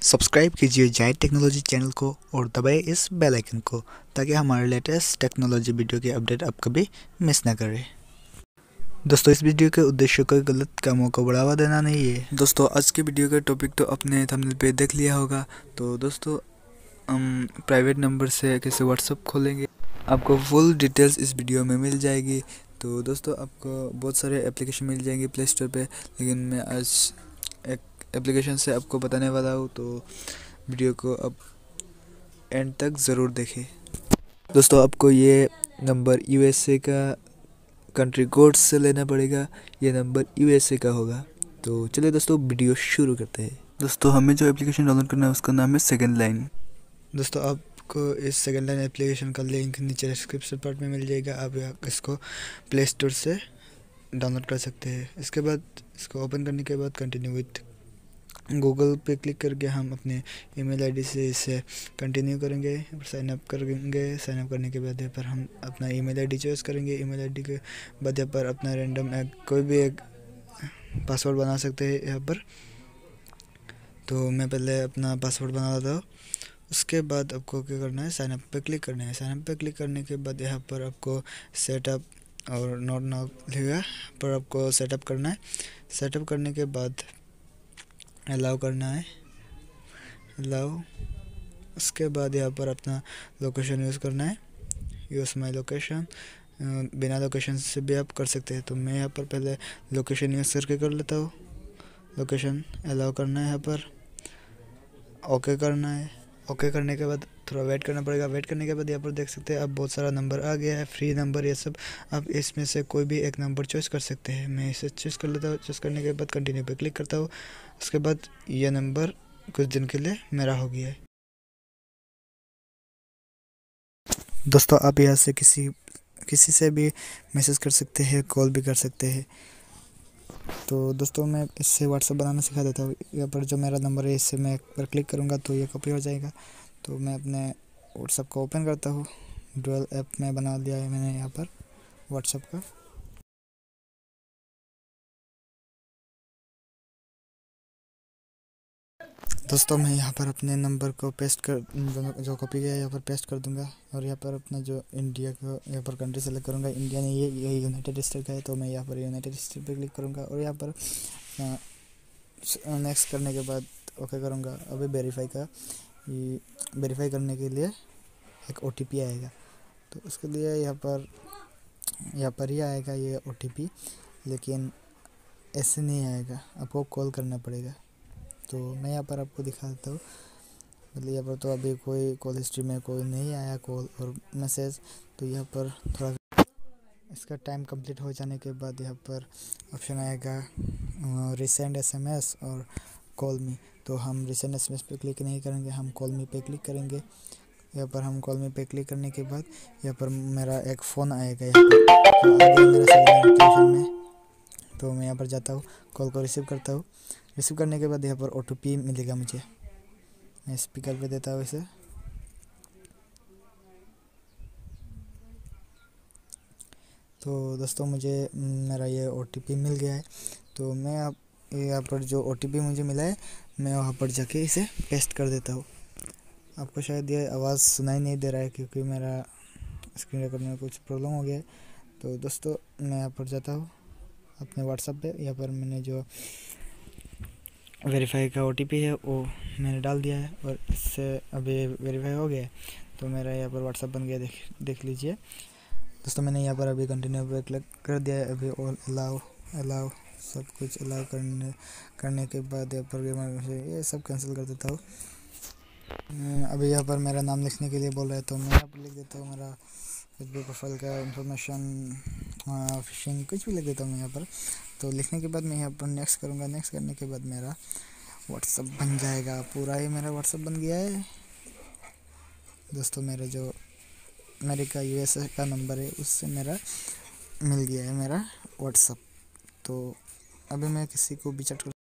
Subscribe कीजिए जायद technology channel को और दबाए इस बेल आइकन को ताकि हमारे लेटेस्ट टेक्नोलॉजी वीडियो के अपडेट आप कभी मिस ना करें। दोस्तों, इस वीडियो के उद्देश्य कोई गलत कामों को बढ़ावा देना नहीं है। दोस्तों, आज के वीडियो का टॉपिक तो अपने थंबनेल पे देख लिया होगा। तो दोस्तों, हम प्राइवेट नंबर से कैसे व्हाट्सअप खोलेंगे, आपको फुल डिटेल्स इस वीडियो में मिल जाएगी। तो दोस्तों, आपको बहुत सारे एप्लीकेशन मिल जाएंगे प्ले स्टोर पे, लेकिन मैं आज एक एप्लीकेशन से आपको बताने वाला हूँ, तो वीडियो को अब एंड तक ज़रूर देखें। दोस्तों, आपको ये नंबर यूएसए का कंट्री कोड से लेना पड़ेगा। ये नंबर यूएसए का होगा। तो चलिए दोस्तों, वीडियो शुरू करते हैं। दोस्तों, हमें जो एप्लीकेशन डाउनलोड करना है उसका नाम है सेकंड लाइन। दोस्तों, आपको इस सेकंड लाइन एप्लीकेशन का लिंक नीचे डिस्क्रिप्शन पार्ट में मिल जाएगा। आप इसको प्ले स्टोर से डाउनलोड कर सकते हैं। इसके बाद इसको ओपन करने के बाद कंटिन्यू विथ गूगल पे क्लिक करके हम अपने ईमेल आईडी से इसे कंटिन्यू करेंगे और साइन अप करेंगे। साइन अप करने के बाद यहाँ पर हम अपना ईमेल आईडी चॉइस करेंगे। ईमेल आईडी के बाद यहाँ पर अपना रैंडम कोई भी एक पासवर्ड बना सकते हैं यहाँ पर। तो मैं पहले अपना पासवर्ड बना लेता हूँ। उसके बाद आपको क्या करना है, साइन अप पे क्लिक करना है। साइन अप पे क्लिक करने के बाद यहाँ पर आपको सेटअप और नॉट नाउ लिखा पर आपको सेटअप करना है। सेटअप करने के बाद अलाउ करना है, अलाउ। उसके बाद यहाँ पर अपना लोकेशन यूज़ करना है, यूज़ माई लोकेशन। बिना लोकेशन से भी आप कर सकते हैं। तो मैं यहाँ पर पहले लोकेशन यूज़ करके कर लेता हूँ। लोकेशन अलाउ करना है, यहाँ पर ओके करना है। ओके करने के बाद थोड़ा वेट करना पड़ेगा। वेट करने के बाद यहाँ पर देख सकते हैं अब बहुत सारा नंबर आ गया है, फ्री नंबर ये सब। आप इसमें से कोई भी एक नंबर चॉइस कर सकते हैं। मैं इसे चॉइस कर लेता हूँ। चॉइस करने के बाद कंटिन्यू पे क्लिक करता हूँ। उसके बाद ये नंबर कुछ दिन के लिए मेरा हो गया है। दोस्तों, आप यहाँ से किसी से भी मैसेज कर सकते हैं, कॉल भी कर सकते हैं। तो दोस्तों, मैं इससे व्हाट्सअप बनाना सिखा देता हूँ। यहाँ पर जो मेरा नंबर है इससे मैं पर क्लिक करूँगा तो ये कॉपी हो जाएगा। तो मैं अपने व्हाट्सअप को ओपन करता हूँ। डुअल ऐप में बना दिया है मैंने यहाँ पर व्हाट्सअप का। दोस्तों, मैं यहाँ पर अपने नंबर को पेस्ट कर जो कॉपी किया है यहाँ पर पेस्ट कर दूँगा और यहाँ पर अपना जो इंडिया को यहाँ पर कंट्री सेलेक्ट करूँगा। इंडिया नहीं, ये यूनाइटेड स्टेट का है, तो मैं यहाँ पर यूनाइटेड स्टेट पे क्लिक करूँगा और यहाँ पर नेक्स्ट करने के बाद ओके करूँगा। अभी वेरीफाई करने के लिए एक ओटीपी आएगा, तो उसके लिए यहाँ पर ही आएगा ये ओटीपी, लेकिन ऐसे नहीं आएगा, आपको कॉल करना पड़ेगा। तो मैं यहाँ पर आपको दिखा देता हूँ। मतलब यहाँ पर तो अभी कोई कॉल हिस्ट्री में कोई नहीं आया कॉल और मैसेज। तो यहाँ पर थोड़ा इसका टाइम कंप्लीट हो जाने के बाद यहाँ पर ऑप्शन आएगा रिसेंड एसएमएस और कॉल मी। तो हम रिसेंड एसएमएस पे क्लिक नहीं करेंगे, हम कॉल मी पे क्लिक करेंगे। यहाँ पर हम कॉल मी पे क्लिक करने के बाद यहाँ पर मेरा एक फ़ोन आएगा यहाँ पर, तो आ गया मेरा सेलेक्शन में। तो मैं यहाँ पर जाता हूँ, कॉल को रिसीव करता हूँ। रिसीव करने के बाद यहाँ पर ओटीपी मिलेगा मुझे। मैं स्पीकर पे देता हूँ इसे। तो दोस्तों, मुझे मेरा ये ओटीपी मिल गया है। तो मैं अब यहाँ पर जो ओटीपी मुझे मिला है मैं वहाँ पर जाके इसे पेस्ट कर देता हूँ। आपको शायद ये आवाज़ सुनाई नहीं दे रहा है क्योंकि मेरा स्क्रीन रिकॉर्ड में कुछ प्रॉब्लम हो गया है। तो दोस्तों, मैं यहाँ पर जाता हूँ अपने व्हाट्सएप पे। यहाँ पर मैंने जो वेरीफाई का ओटीपी है वो मैंने डाल दिया है और इससे अभी वेरीफाई हो गया है। तो मेरा यहाँ पर व्हाट्सएप बन गया, देख लीजिए। दोस्तों, मैंने यहाँ पर अभी कंटिन्यू पे क्लिक कर दिया है। अभी ऑल अलाउ सब कुछ अलाउ करने के बाद यहाँ पर ये सब कैंसिल कर देता हूँ। अभी यहाँ पर मेरा नाम लिखने के लिए बोल रहा है, तो मैं यहाँ पर लिख देता हूँ मेरा फेसबुक प्रोफाइल का इंफॉर्मेशन, फिशिंग कुछ भी लिख देता हूँ मैं यहाँ पर। तो लिखने के बाद मैं यहाँ पर नेक्स्ट करूँगा। नेक्स्ट करने के बाद मेरा व्हाट्सअप बन जाएगा। पूरा ही मेरा व्हाट्सअप बन गया है। दोस्तों, मेरा जो अमेरिका यूएसए का नंबर है उससे मेरा मिल गया है मेरा व्हाट्सअप। तो अभी मैं किसी को भी चैट